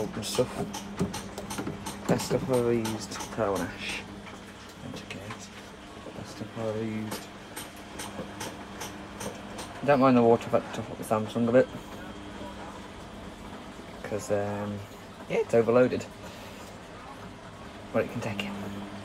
salt and stuff. Best stuff I've ever used. Taro and ash. Best stuff I've ever used. Don't mind the water, I've had to top up the Samsung a bit. Because, yeah, it's overloaded. But it can take it.